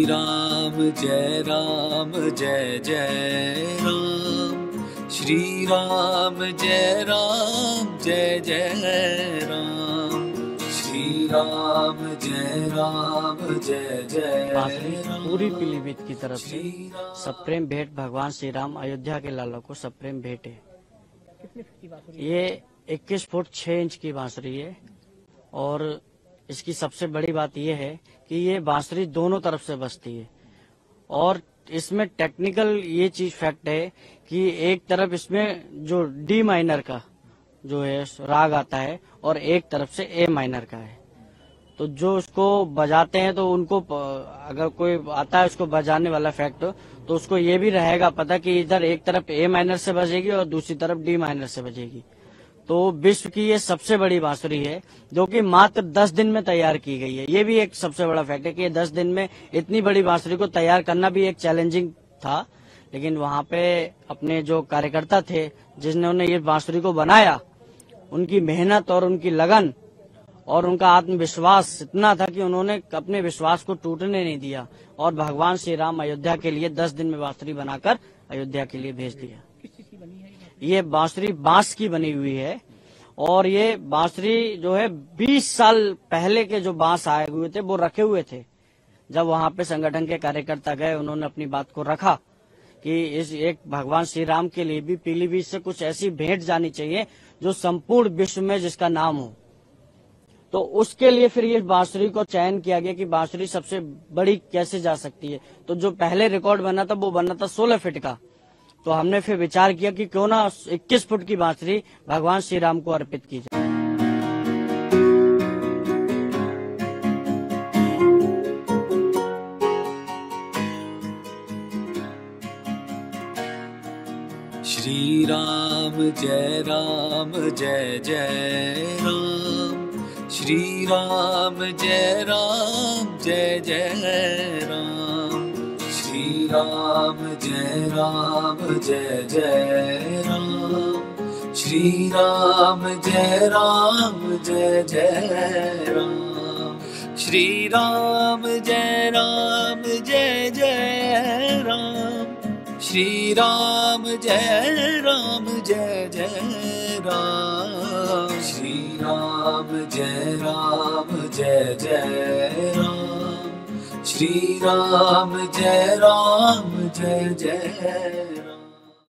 राम जय जय राम। श्री राम जय जय राम। श्री राम जय जय राम। पूरी पीलीभीत की तरफ से सप्रेम भेंट भगवान श्री राम अयोध्या के लालों को सप्रेम भेंट है। ये 21 फुट 6 इंच की बांसुरी है और इसकी सबसे बड़ी बात यह है कि ये बांसुरी दोनों तरफ से बजती है और इसमें टेक्निकल ये चीज फैक्ट है कि एक तरफ इसमें जो डी माइनर का जो है राग आता है और एक तरफ से ए माइनर का है। तो जो उसको बजाते हैं तो उनको अगर कोई आता है उसको बजाने वाला फैक्ट तो उसको ये भी रहेगा पता कि इधर एक तरफ ए माइनर से बजेगी और दूसरी तरफ डी माइनर से बजेगी। तो विश्व की ये सबसे बड़ी बांसुरी है जो कि मात्र 10 दिन में तैयार की गई है। ये भी एक सबसे बड़ा फैक्ट है कि 10 दिन में इतनी बड़ी बांसुरी को तैयार करना भी एक चैलेंजिंग था, लेकिन वहाँ पे अपने जो कार्यकर्ता थे जिन्होंने ये बांसुरी को बनाया, उनकी मेहनत और उनकी लगन और उनका आत्मविश्वास इतना था कि उन्होंने अपने विश्वास को टूटने नहीं दिया और भगवान श्री राम अयोध्या के लिए 10 दिन में बांसुरी बनाकर अयोध्या के लिए भेज दिया। ये बांसुरी बांस की बनी हुई है और ये बांसुरी जो है 20 साल पहले के जो बांस आए हुए थे वो रखे हुए थे। जब वहां पे संगठन के कार्यकर्ता गए उन्होंने अपनी बात को रखा कि इस एक भगवान श्री राम के लिए भी पीलीभीत से कुछ ऐसी भेंट जानी चाहिए जो संपूर्ण विश्व में जिसका नाम हो। तो उसके लिए फिर ये बांसुरी को चयन किया गया कि बांसुरी सबसे बड़ी कैसे जा सकती है। तो जो पहले रिकॉर्ड बना था वो बना था 16 फीट का। तो हमने फिर विचार किया कि क्यों ना 21 फुट की बांसुरी भगवान श्री राम को अर्पित की जाए। श्री राम जय जय राम। श्री राम जय जय राम। श्री राम जय जय राम। श्री राम जय जय राम। श्री राम जय जय राम। श्री राम जय जय राम। श्री राम जय जय राम। श्री राम जय जय राम।